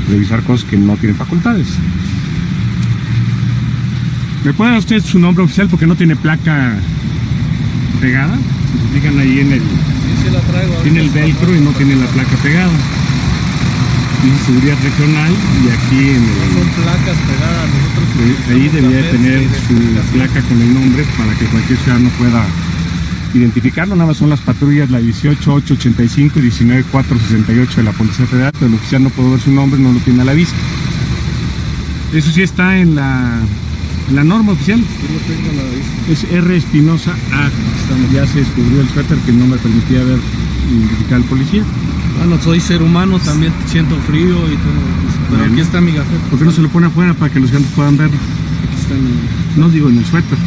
revisar cosas que no tienen facultades. ¿Me puede dar usted su nombre oficial porque no tiene placa pegada? Si se fijan ahí en el... Sí, la traigo. Tiene el velcro y no tiene la placa pegada. Dice seguridad regional y aquí en el... Son placas pegadas, nosotros... Ahí debería de tener su placa con el nombre para que cualquier ciudadano pueda identificarlo. Nada más son las patrullas, la 18885 y 19468 de la Policía Federal, pero el oficial no puede ver su nombre, no lo tiene a la vista. Eso sí está en la norma oficial. Sí, lo tengo a la vista. Es R. Espinosa A. Ya se descubrió el suéter que no me permitía ver identificar al policía. Bueno, soy ser humano, también siento frío y todo. Pero bueno, aquí está mi gafete. ¿Por qué no se lo pone afuera para que los ciudadanos puedan verlo? Aquí está mi... No digo en el suéter.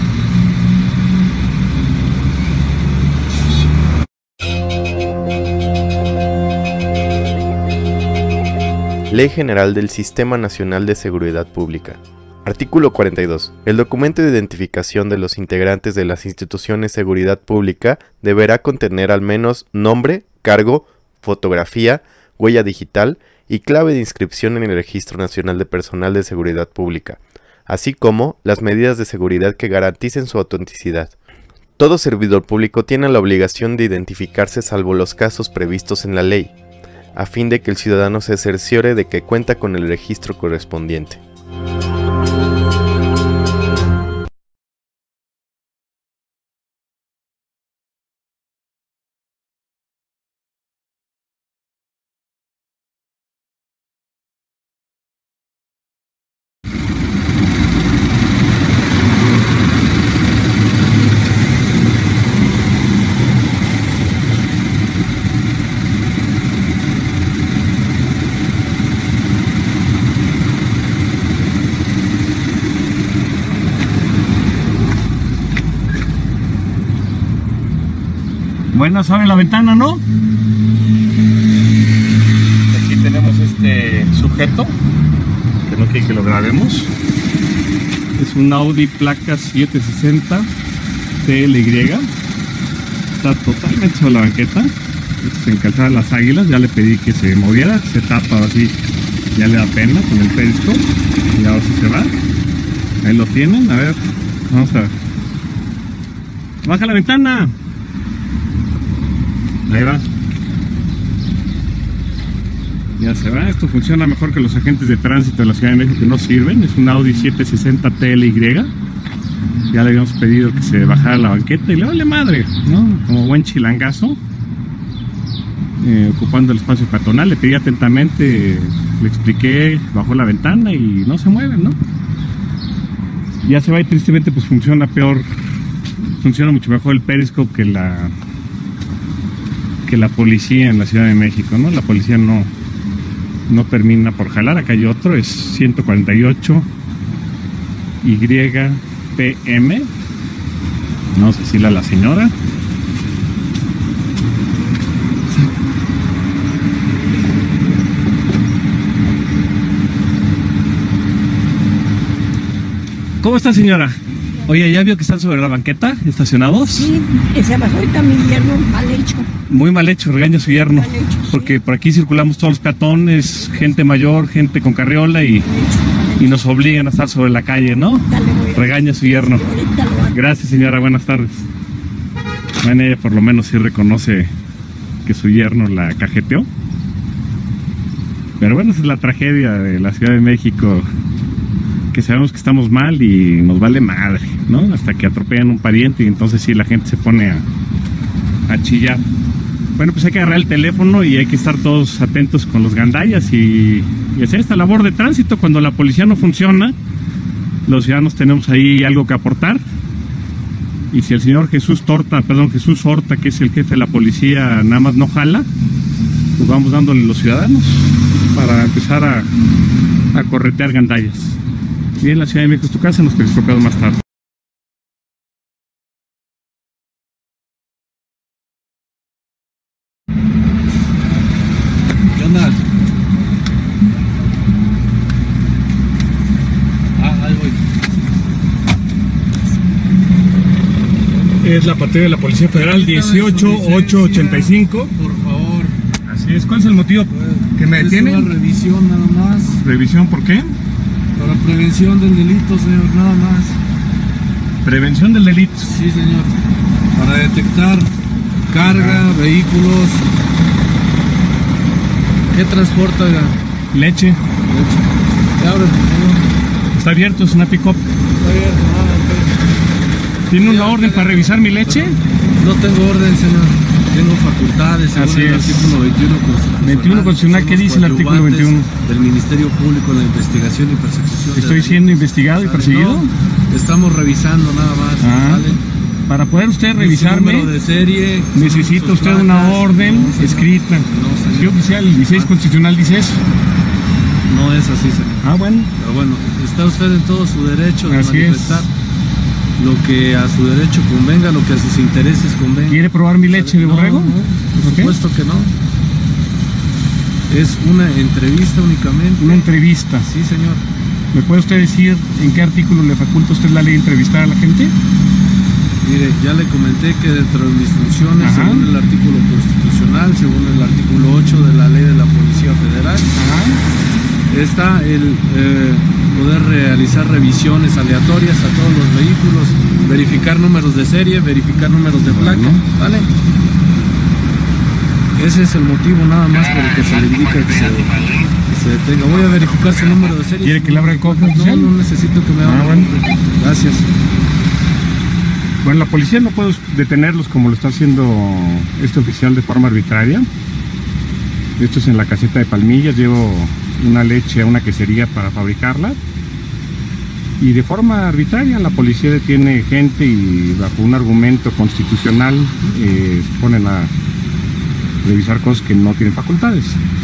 Ley General del Sistema Nacional de Seguridad Pública. Artículo 42. El documento de identificación de los integrantes de las instituciones de seguridad pública deberá contener al menos nombre, cargo, fotografía, huella digital y clave de inscripción en el Registro Nacional de Personal de Seguridad Pública, así como las medidas de seguridad que garanticen su autenticidad. Todo servidor público tiene la obligación de identificarse salvo los casos previstos en la ley, a fin de que el ciudadano se cerciore de que cuenta con el registro correspondiente. Buenas, abre la ventana, ¿no? Aquí tenemos este sujeto, que no quiere que lo grabemos. Es un Audi placa 760 TLY. Está totalmente sobre la banqueta. Se encalzaba las águilas, ya le pedí que se moviera, se tapa así, ya le da pena con el perisco. Y ahora sí se va. Ahí lo tienen, a ver, vamos a ver. Baja la ventana. Ahí va. Ya se va. Esto funciona mejor que los agentes de tránsito de la Ciudad de México que no sirven. Es un Audi 760 TLY. Ya le habíamos pedido que se bajara la banqueta y le vale madre, ¿no? Como buen chilangazo, ocupando el espacio peatonal. Le pedí atentamente, le expliqué, bajó la ventana y no se mueve, ¿no? Ya se va y tristemente pues funciona peor. Funciona mucho mejor el periscope que la policía en la Ciudad de México, ¿no? La policía no termina por jalar. Acá hay otro, es 148 YPM. No sé si la señora. ¿Cómo está, señora? Oye, ¿ya vio que están sobre la banqueta, estacionados? Sí, se bajó ahorita mi yerno, mal hecho. Muy mal hecho, regaña a su yerno. Mal hecho, porque sí. Por aquí circulamos todos los peatones, gente mayor, gente con carriola y nos obligan a estar sobre la calle, ¿no? Regaña a su yerno. Gracias, señora, buenas tardes. Bueno, ella por lo menos sí reconoce que su yerno la cajeteó. Pero bueno, esa es la tragedia de la Ciudad de México, que sabemos que estamos mal y nos vale madre, ¿no? Hasta que atropellan un pariente y entonces sí la gente se pone a chillar. Bueno, pues hay que agarrar el teléfono y hay que estar todos atentos con los gandallas y hacer esta labor de tránsito. Cuando la policía no funciona, los ciudadanos tenemos ahí algo que aportar. Y si el señor Jesús Horta, que es el jefe de la policía, nada más no jala, pues vamos dándole a los ciudadanos para empezar a corretear gandallas. Y en la Ciudad de México es tu casa, nos periscopeamos más tarde. ¿Qué onda? Ahí voy. Es la patrulla de la Policía Federal 18885. Por favor. Así es. ¿Cuál es el motivo ¿Que me Es detienen? una revisión nada más. ¿Revisión por qué? Para prevención del delito, señor, nada más. Prevención del delito. Sí, señor. Para detectar carga, vehículos. ¿Qué transporta, oiga? Leche. Leche. ¿Qué abre, por favor? Está abierto, es una pick-up. Está bien, ¿Tiene una orden para revisar mi leche? No tengo orden, señor. Tengo facultades según Así el es. artículo 21 constitucional. 21 constitucional, ¿qué Somos dice el artículo coadyuvantes 21? Del Ministerio Público en la investigación y persecución. de ¿Estoy delitos. siendo investigado y ¿Sale? perseguido? No, estamos revisando nada más. Ah. ¿Sale? Para poder usted Su revisarme, número de serie, necesita sus usted una placas. orden No, señor. escrita. No, señor. Sí, oficial, el 16 constitucional dice eso. No es así, señor. Ah, bueno. Pero bueno, está usted en todo su derecho de Así manifestar lo que a su derecho convenga, lo que a sus intereses convenga. ¿Quiere probar mi leche de No, borrego? no, por Ok. supuesto que no. Es una entrevista únicamente. Una entrevista. Sí, señor. ¿Me puede usted decir en qué artículo le faculta usted la ley de entrevistar a la gente? Mire, ya le comenté que dentro de mis funciones, Ajá. según el artículo constitucional, según el artículo 8 de la ley de la Policía Federal, Ajá. está el poder realizar revisiones aleatorias a todos los vehículos, verificar números de serie, verificar números de placa, Bueno. ¿vale? Ese es el motivo nada más por el que se le indica que se detenga. Voy a verificar su número de serie. ¿Quiere que le abra el cofre No, oficial? no necesito que me abra. Ah, bueno. Gracias. Bueno, la policía no puede detenerlos como lo está haciendo este oficial de forma arbitraria. Esto es en la caseta de Palmillas. Llevo una leche a una quesería para fabricarla. Y de forma arbitraria la policía detiene gente y bajo un argumento constitucional se ponen a revisar cosas que no tienen facultades.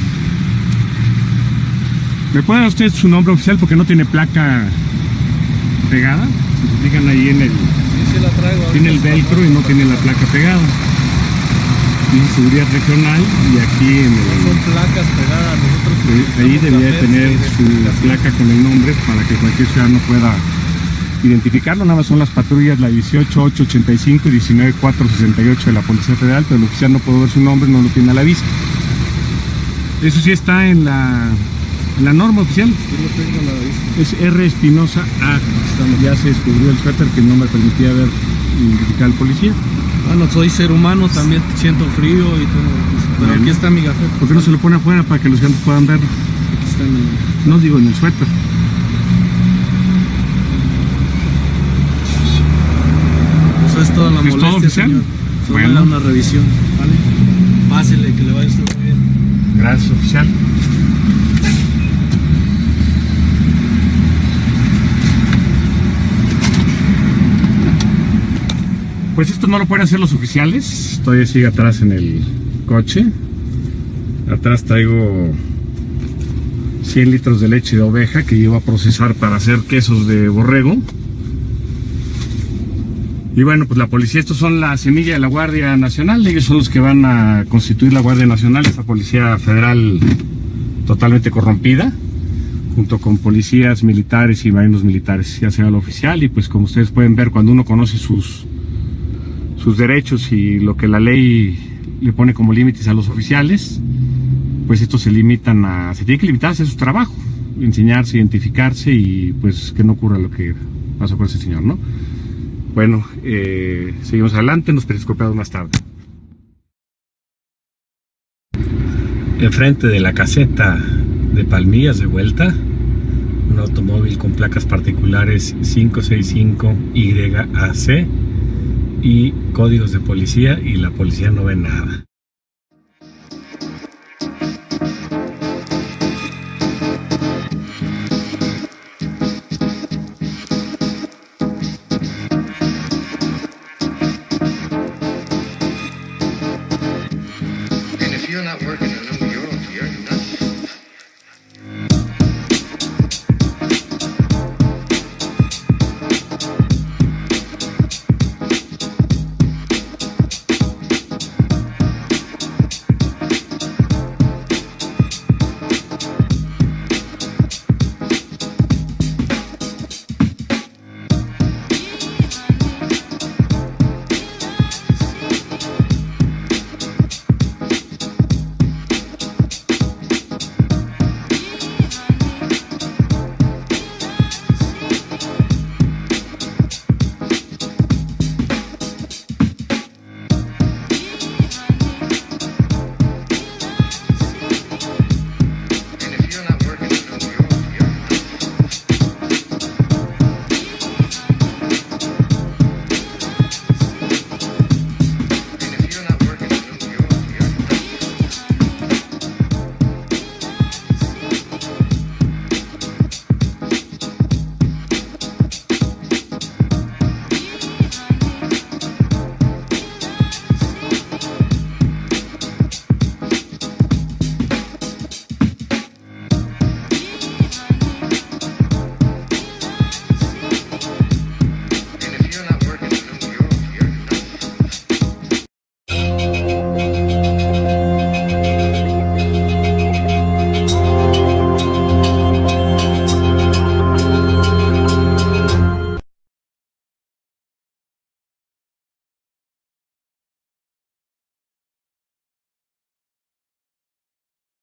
¿Me puede dar usted su nombre oficial porque no tiene placa pegada? Si se fijan ahí en el... Sí, sí la traigo. Tiene el velcro y no tiene la placa pegada. Dice seguridad regional y aquí en Son el... placas pegadas. Nosotros Ahí utilizamos debería cafés tener de su identificación. placa con el nombre para que cualquier ciudadano pueda identificarlo. Nada más son las patrullas, la 18885 y 19468 de la Policía Federal, pero el oficial no puede ver su nombre, no lo tiene a la vista. Eso sí está en la norma oficial. Sí lo tengo a la vista. Es R. Espinosa A. Ya se descubrió el suéter que no me permitía ver identificar al policía. Bueno, soy ser humano, también siento frío y todo. Pero Bueno. aquí está mi café. ¿Por qué no se lo pone afuera para que los clientes puedan ver? Aquí está mi... No digo en el suéter. Eso es toda la ¿Es todo, molestia, oficial? señor. Solo Bueno. era una revisión, ¿vale? Pásele, que le vaya usted muy bien. Gracias, oficial. Pues esto no lo pueden hacer los oficiales. Todavía sigue atrás en el coche. Atrás traigo 100 litros de leche de oveja que llevo a procesar para hacer quesos de borrego. Y bueno, pues la policía, estos son la semilla de la Guardia Nacional. Ellos son los que van a constituir la Guardia Nacional, esta policía federal totalmente corrompida, junto con policías militares y marinos militares, ya sea el oficial. Y pues como ustedes pueden ver, cuando uno conoce sus derechos y lo que la ley le pone como límites a los oficiales, pues estos se tienen que limitar a hacer su trabajo, enseñarse, identificarse y pues que no ocurra lo que pasó con ese señor, ¿no? Bueno, seguimos adelante, nos periscopiamos más tarde. Enfrente de la caseta de Palmillas de vuelta, un automóvil con placas particulares 565YAC y códigos de policía, y la policía no ve nada.